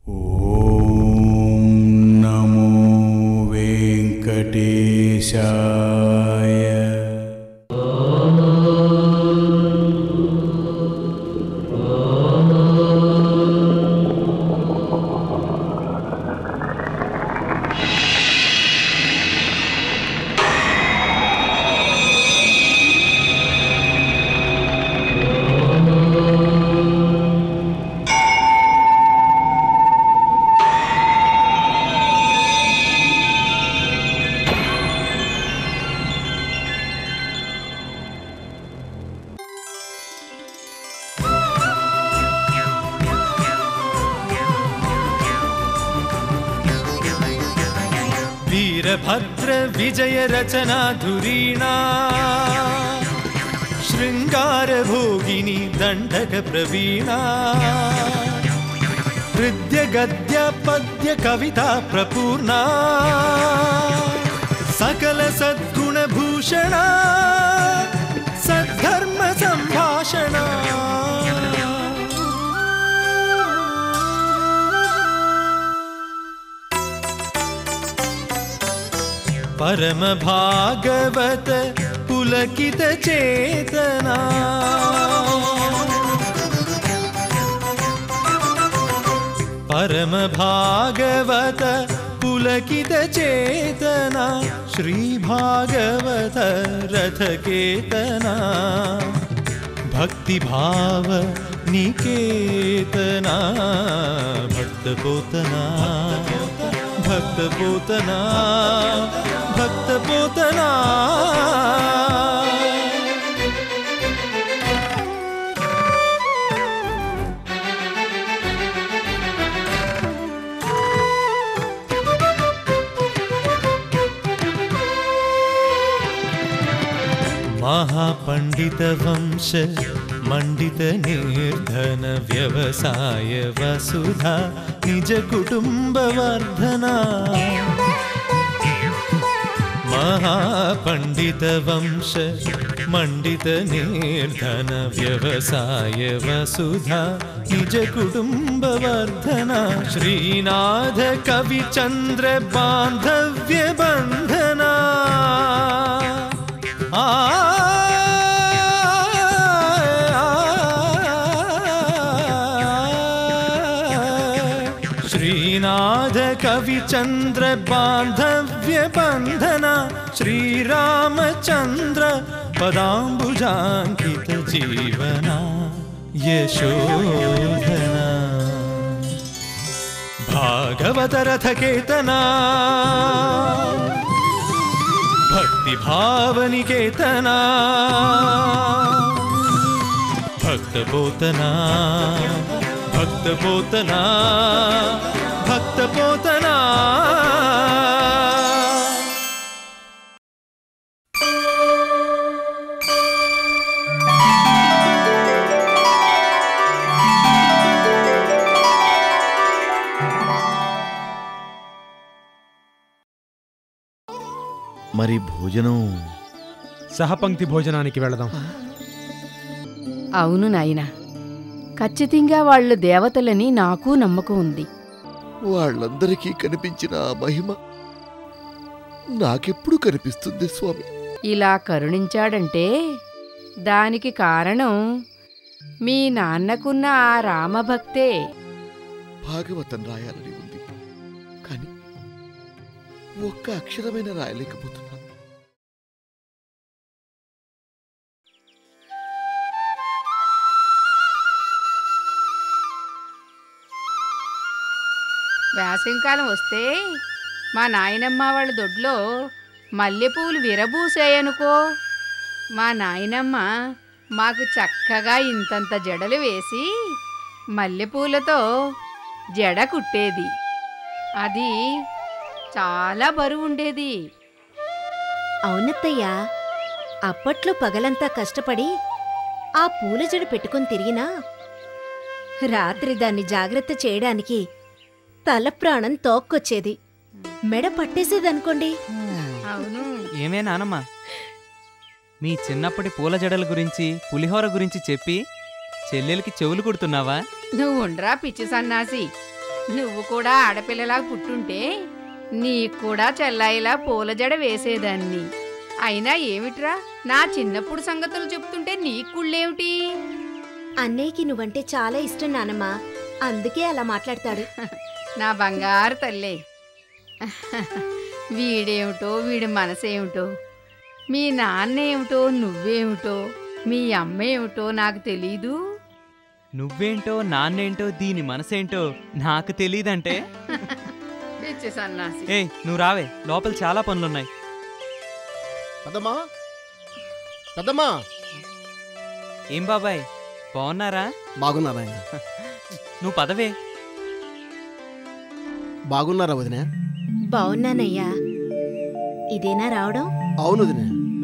ఓం నమో వెంకటేశాయ. वीरभद्र विजय रचना धुरीणा श्रृंगार भोगिनी दंडक प्रवीणा हृद्य गद्य पद्य कविता प्रपूर्णा सकल सद्गुण भूषणा सद्धर्म संभाषणा परम भागवत पुलकित चेतना परम भागवत पुलकित चेतना श्री भागवत रथ केतना भक्ति भाव निकेतना भक्त पोतना भक्त पोतना भक्त पोतना महापंडित वंश मंडित निर्धन व्यवसाय वसुधा निज कुटुंब वर्धना महापंडित वंश मंडित निर्धन व्यवसाय वसुधा निज कुटुंब वर्धना श्रीनाथ कविचंद्र बांधव्य बंधना श्रीनाथ कविचंद्र बांधव्य बंधना श्रीरामचंद्र पदांबुजांकित जीवना यशोधना भागवत रथ केतना भक्ति भाव निकेतना भक्त पोतना भक्त पोतना भक्त पोतना మరి భోజనం సహపంక్తి భోజనానికి వెళదాం. అవును నాయనా, ఖచ్చితంగా వాళ్ళు దేవతలని నాకు నమ్మకం ఉంది. వాళ్ళందరికీ కనిపించిన ఆ మహిమ నాకెప్పుడు కనిపిస్తుంది స్వామి? ఇలా కరుణించాడంటే దానికి కారణం మీ నాన్నకున్న ఆ రామభక్తే. భాగవతం రాయాలని ఉంది, కానీ ఒక్క అక్షరమైన రాయలేకపోతున్నా. వేసవికాలం వస్తే మా నాయనమ్మ వాళ్ళ దొడ్లో మల్లెపూలు విరబూసాయనుకో, మా నాయనమ్మ మాకు చక్కగా ఇంతంత జడలు వేసి మల్లెపూలతో జడ కుట్టేది. అది చాలా బరువుండేది. అవునత్తయ్యా, అప్పట్లో పగలంతా కష్టపడి ఆ పూల జడ పెట్టుకుని తిరిగినా రాత్రి దాన్ని జాగ్రత్త చేయడానికి తల ప్రాణం తోక్కొచ్చేది, మెడ పట్టేసేదనుకోండి. అవును. ఏమే నానమ్మ, మీ చిన్నప్పటి పూల జడల గురించి పులిహోర గురించి చెప్పి చెల్లెలికి చెవులు కుడుతున్నావా? నువ్వుండ్రా పిచ్చి సన్నాసి, నువ్వు కూడా ఆడపిల్లలా పుట్టుంటే నీకు కూడా చెల్లాయిలా పూల జడ వేసేదాన్ని. అయినా ఏమిట్రా, నా చిన్నప్పుడు సంగతులు చెప్తుంటే నీకు కుళ్ళేమిటి? అన్నయ్యకి నువ్వంటే చాలా ఇష్టం నానమ్మా, అందుకే అలా మాట్లాడతాడు. నా బంగారు తల్లే. వీడేమిటో వీడి మనసేమిటో, మీ నాన్నేమిటో నువ్వేమిటో, మీ అమ్మ ఏమిటో నాకు తెలీదు. నువ్వేంటో నాన్నేంటో దీని మనసేంటో నాకు తెలీదంటే. పిచ్చి సన్నాసి. ఏయ్ నువ్వు రావే, లోపల చాలా పనులున్నాయి. పెద్దమ్మా, పెద్దమ్మా, ఏం బాబాయ్ బాగున్నారా? బాగున్నారా? నువ్వు పదవే. బాగున్నారా వదిన? బావున్నానయ్యా. ఇదేనా రావడం? అవును వదిన.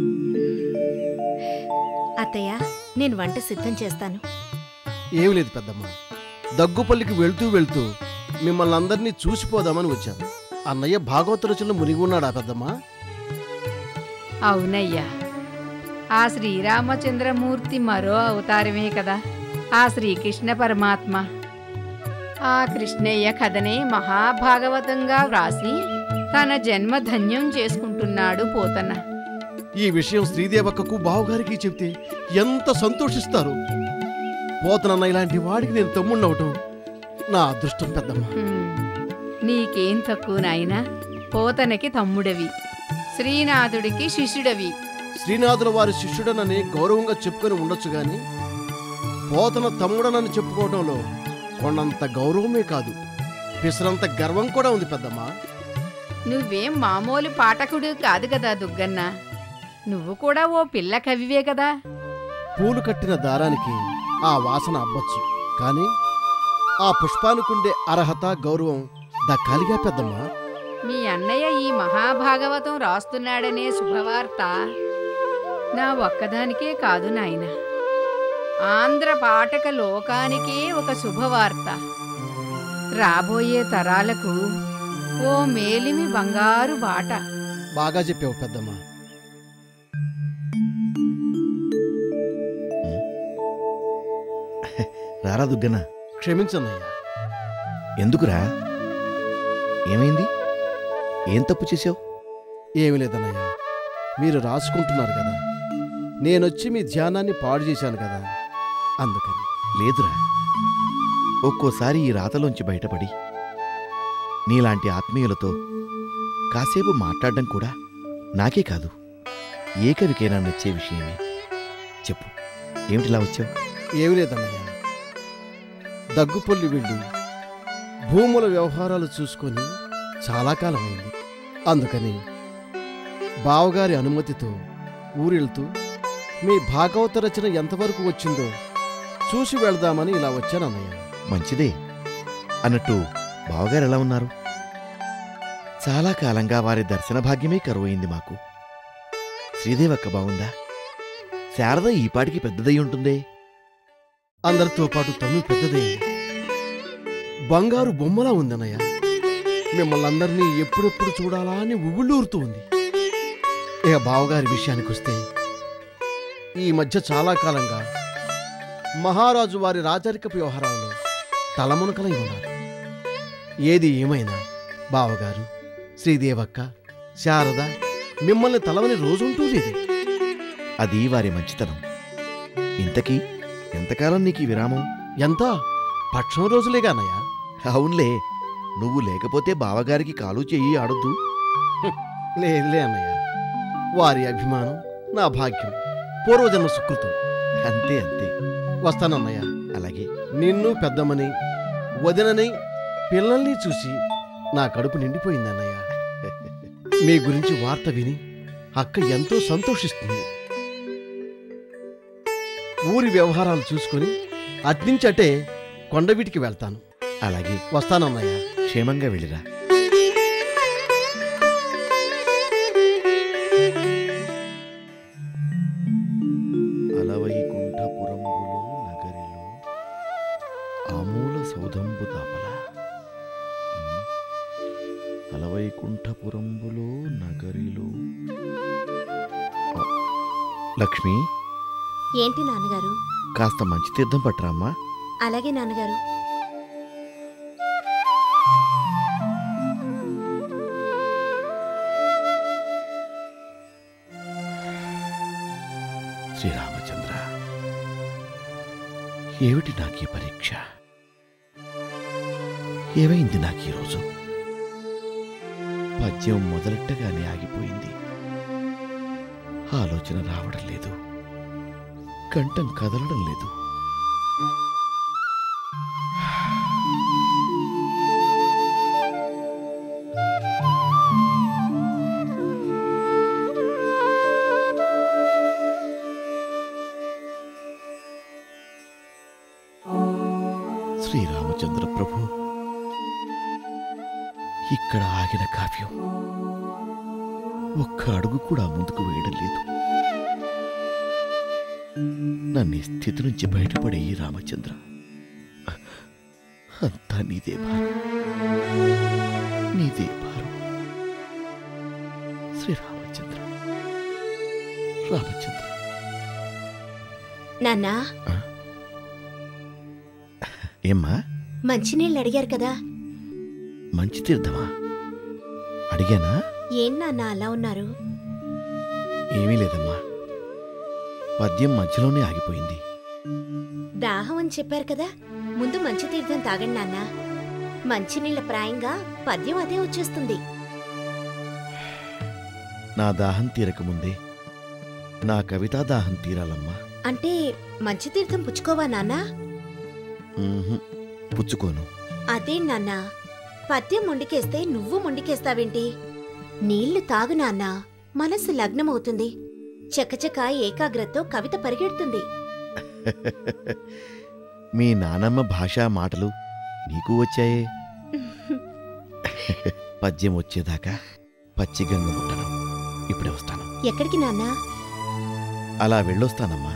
అత్తయ్య, నేను వంట సిద్ధం చేస్తాను. ఏమి లేదు పెద్దమ్మా, దగ్గుపల్లికి వెళ్తూ వెళ్తూ మిమ్మల్ని అందరినీ చూసిపోదామని వచ్చాను. అన్నయ్య భాగవత రచనలో మునిగి ఉన్నాడా పెద్దమ్మా? అవునయ్యా, ఆ శ్రీరామచంద్రమూర్తి మరో అవతారమే కదా ఆ శ్రీకృష్ణ పరమాత్మ. ఆ కృష్ణయ్య కథనే మహాభాగవతంగా వ్రాసి తన జన్మ ధన్యం చేసుకుంటున్నాడు పోతన. ఈ విషయం శ్రీదేవక్కకు బావగారికి చెప్తే ఎంత సంతోషిస్తారు. పోతనన్న ఇలాంటి వాడికి నేను తమ్ముణ్ణవటం నా అదృష్టం పెద్దమ్మా. నీకేం తక్కువ నాయనా, పోతనకి తమ్ముడవి, శ్రీనాథుడికి శిష్యుడవి. శ్రీనాథుల వారి శిష్యుడనని గౌరవంగా చెప్పుకొని ఉండొచ్చు గాని పోతన తమ్ముడనని చెప్పుకోవడంలో కొండంత గౌరవమే కాదు, పిసరంత గర్వం కూడా ఉంది పెద్దమ్మా. నువ్వేం మామూలు పాఠకుడు కాదు కదా దుగ్గన్న, నువ్వు కూడా ఓ పిల్ల కవివే కదా. పూలు కట్టిన దారానికి ఆ వాసన అబ్బొచ్చు, కాని ఆ పుష్పానికుండే అర్హత గౌరవం దక్కాలిగా పెద్దమ్మా. మీ అన్నయ్య ఈ మహాభాగవతం రాస్తున్నాడనే శుభవార్త నా ఒక్కదానికే కాదు నాయన, ఆంధ్ర పాఠక లోకానికే ఒక శుభవార్త. రాబోయే తరాలకు ఓ మేలిమి బంగారు బాట. బాగా చెప్పావు పెద్దమ్మా. రారా దుగ్గన. క్షమించన్నయ్యా. ఎందుకురా? ఏమైంది? ఏం తప్పు చేశావు? ఏమి లేదన్నయ్యా, మీరు రాసుకుంటున్నారు కదా, నేనొచ్చి మీ ధ్యానాన్ని పాడు చేశాను కదా, అందుకని. లేదురా, ఒక్కోసారి ఈ రాతలోంచి బయటపడి నీలాంటి ఆత్మీయులతో కాసేపు మాట్లాడడం కూడా నాకే కాదు ఏ కవికైనా నచ్చే విషయమే. చెప్పు, ఏమిటిలా వచ్చావు? ఏమి లేదన్నయ్యా, దగ్గుపల్లి వెళ్ళి భూముల వ్యవహారాలు చూసుకొని చాలా కాలమైంది. అందుకని బావగారి అనుమతితో ఊరెళ్తూ మీ భాగవత రచన ఎంతవరకు వచ్చిందో చూసి వెళదామని ఇలా వచ్చానన్నయ్య. మంచిదే. అన్నట్టు బావగారు ఎలా ఉన్నారు? చాలా కాలంగా వారి దర్శన భాగ్యమే కరువైంది మాకు. శ్రీదేవక్క బావుందా? శారద ఈపాటికి పెద్దదై ఉంటుందే. అందరితో పాటు తమ్మి పెద్దదే, బంగారు బొమ్మలా ఉందన్నయ్య. మిమ్మల్ని అందరినీ ఎప్పుడెప్పుడు చూడాలా అని ఉవ్వుళ్ళూరుతూ ఉంది. ఇక బావగారి విషయానికొస్తే ఈ మధ్య చాలా కాలంగా మహారాజు వారి రాజరికపు వ్యవహారాల్లో తలమునకలై ఉన్నారు. ఏది ఏమైనా బావగారు, శ్రీదేవక్క, శారద మిమ్మల్ని తలవని రోజుంటూ లేదు. అది వారి మంచితనం. ఇంతకీ ఎంతకాలం నీకు ఈ విరామం? ఎంత పక్షం రోజులేగానయ్య. అవునులే, నువ్వు లేకపోతే బావగారికి కాలు చెయ్యి ఆడొద్దు. లేదులే అన్నయ్య, వారి అభిమానం నా భాగ్యం, పూర్వజన్మ సుకృతం. అంతే అంతే. వస్తానన్నయ్య. అలాగే. నిన్ను పెద్దమ్మని, వదినని, పిల్లల్ని చూసి నా కడుపు నిండిపోయిందన్నయ్య. మీ గురించి వార్త విని అక్క ఎంతో సంతోషిస్తుంది. ఊరి వ్యవహారాలు చూసుకొని అట్నుంచటే కొండవీటికి వెళ్తాను. అలాగే. వస్తానన్నయ్య. క్షేమంగా వెళ్ళిరా. అలవైకుంఠపురంబులో నగరిలో ఆమూల సౌధంబు దాపల. అలవైకుంఠపురంబులో నగరిలో. లక్ష్మి, ఏంటి నాన్నగారు? కాస్త మంచి తీర్థం పట్టరామ్మా. అలాగే నాన్నగారు. ఏమిటి నాకీ పరీక్ష? ఏమైంది నాకీరోజు? పద్యం మొదలెట్టగానే ఆగిపోయింది. ఆలోచన రావడం లేదు, కంఠం కదలడం లేదు. శ్రీరామచంద్ర ప్రభు, ఇక్కడ ఆగిన కావ్యం ఒక్క అడుగు కూడా ముందుకు వేయడం లేదు. నన్ను ఈ స్థితి నుంచి బయటపడే ఈ రామచంద్ర, అంతా నీదే భారం, నీదే భారం. శ్రీరామచంద్ర, రామచంద్ర. నాన్నా, ఏమ్మా? మంచినీళ్ళు అడిగారు కదా, మంచి తీర్థమా? అడిగానా? ఏం నాన్న అలా ఉన్నారు? ఏమీ లేదమ్మా, పద్యం మధ్యలోనే ఆగిపోయింది. దాహం అని చెప్పారు కదా, ముందు మంచి తీర్థం తాగండి నాన్న. మంచినీళ్ళ ప్రాయంగా పద్యం అదే వచ్చేస్తుంది. నా దాహం తీరకముందే నా కవితా దాహం తీరాలమ్మా. అంటే మంచి తీర్థం పుచ్చుకోవా నాన్నా? పుచ్చుకోను. అదే నాన్న, పద్యం మొండికేస్తే నువ్వు మొండికేస్తావేంటి? నీళ్లు తాగు నాన్నా, మనసు లగ్నమవుతుంది. చకచక ఏకాగ్రతతో కవిత పరిగెడుతుంది. మీ నానమ్మ భాషా మాటలు నీకు వచ్చాయే. పద్యం వచ్చేదాకా పచ్చిగంగ ముట్టను. ఇప్పుడే వస్తాను. ఎక్కడికి నాన్నా? అలా వెళ్ళొస్తానమ్మా.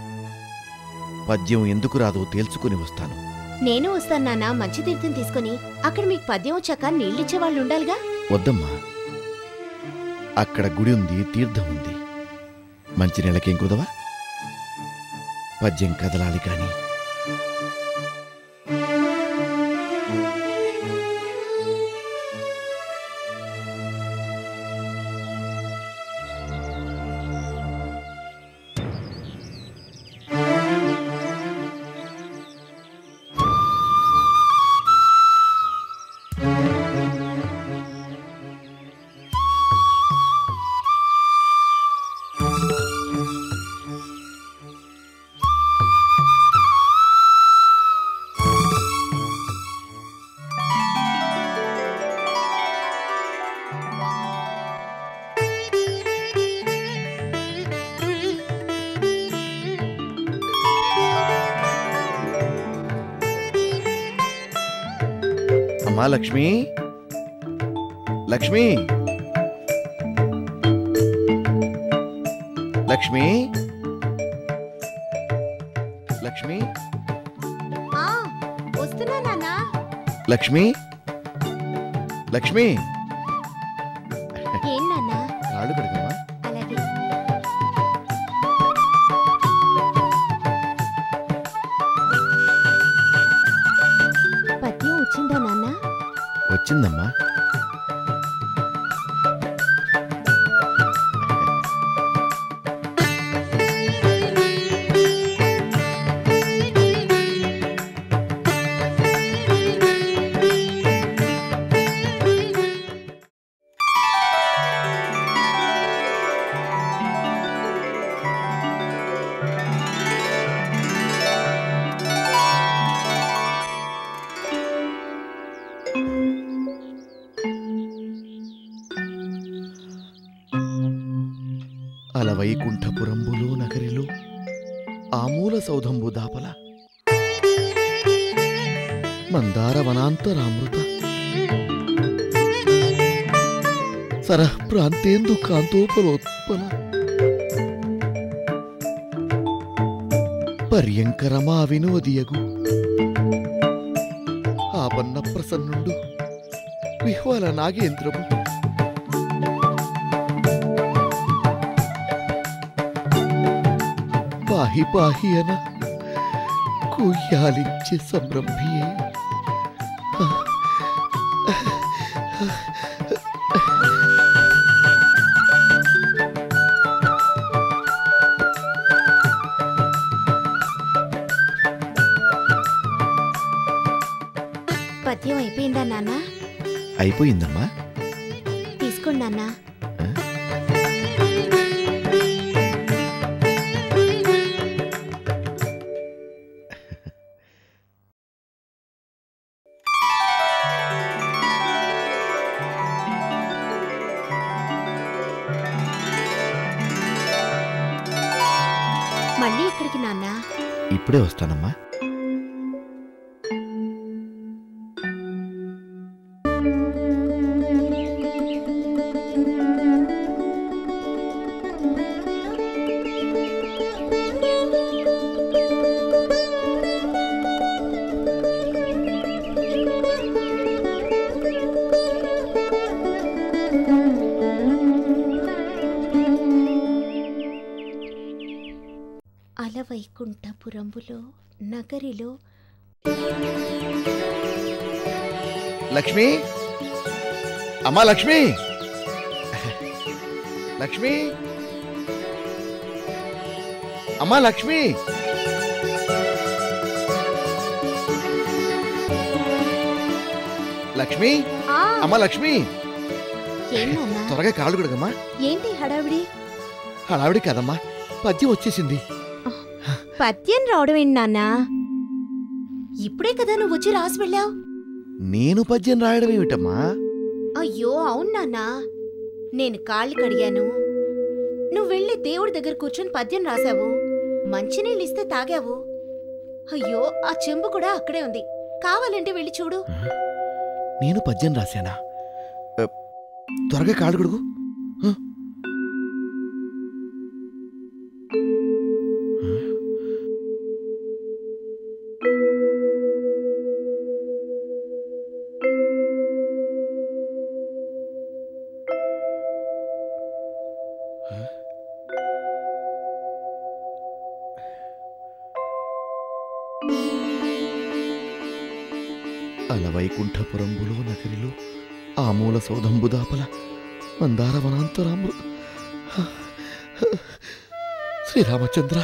పద్యం ఎందుకు రాదో తేల్చుకుని వస్తాను. నేను వస్తాను నాన్నా, మంచి తీర్థం తీసుకుని. అక్కడ మీకు పద్యం వచ్చాక నీళ్ళిచ్చేవాళ్ళు ఉండాలిగా. వద్దమ్మా, అక్కడ గుడి ఉంది, తీర్థం ఉంది. మంచి నీళ్ళకేం కుదవా? పద్యం కదలాలి కాని. అమ్మా లక్ష్మి, లక్ష్మి, లక్ష్మి, లక్ష్మి, వస్తున్నా నాన్నా. లక్ష్మి, లక్ష్మి. ఏం నాన్నా? కాళ్ళు కడగమ్మా. అలాగే. పద్యం వచ్చిందా నాన్నా? వచ్చిందమ్మా. అలవైకుంఠపురంబులో నగరిలో ఆమూల సౌధంబు దాపల మందార వనాంతరామృత సరః ప్రాంతేందు కాంతోపలోత్పల పర్యంకరమా వినోదియగు ఆపన్న ప్రసన్నుండు విహ్వల నాగేంద్రము పాహి పాహి అన కుయ్యాలించే సంరంభియే. పద్యం అయిపోయిందా నాన్న? అయిపోయిందమ్మా. తీసుకోండి నాన్న. మళ్ళీ ఎక్కడికి నాన్న? ఇప్పుడే వస్తానమ్మా. అలవైకుంఠపురంబులో నగరిలో లక్ష్మి, అమ్మా లక్ష్మి, లక్ష్మి, అమ్మా లక్ష్మి. లక్ష్మి, అమ్మా లక్ష్మి, ఏం నాన్న? త్వరగా కాళ్ళు కడగమ్మా. ఏంటి హడావిడి? హడావిడి కదమ్మా, పద్యం వచ్చేసింది. పద్యం రావడం ఏంటి నాన్న? ఇప్పుడే కదా నువ్వు వచ్చి రాసి వెళ్ళావు. నేను పద్యం రాయడం ఏమిటమ్మా? అయ్యో అవును నాన్న, నేను కాళ్ళు కడిగాను, నువ్వు వెళ్ళి దేవుడి దగ్గర కూర్చొని పద్యం రాశావు, మంచినీళ్ళు ఇస్తే తాగావు. అయ్యో ఆ చెంబు కూడా అక్కడే ఉంది, కావాలంటే వెళ్ళి చూడు. నేను పద్యం రాశానా? త్వరగా కాళ్ళు కడుగు. అలవైకుంఠపురంబులో నగరిలో ఆమూల సౌధంబుదాపల మందారవనాంతరామృ శ్రీరామచంద్ర.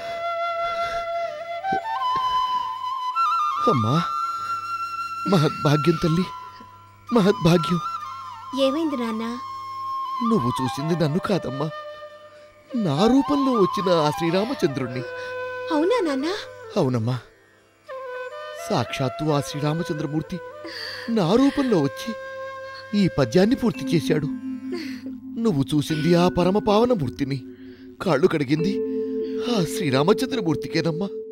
అమ్మా, మహద్భాగ్యం తల్లి, మహద్భాగ్యం. ఏమైంది నాన్న? నువ్వు చూసింది నన్ను కాదమ్మా, నా రూపంలో వచ్చిన ఆ శ్రీరామచంద్రుణ్ణి. అవునా నాన్న? అవునమ్మా, సాక్షాత్తు ఆ శ్రీరామచంద్రమూర్తి నా రూపంలో వచ్చి ఈ పద్యాన్ని పూర్తి చేశాడు. నువ్వు చూసింది ఆ పరమ పావన మూర్తిని, కాళ్ళు కడిగింది ఆ శ్రీరామచంద్రమూర్తికేనమ్మా.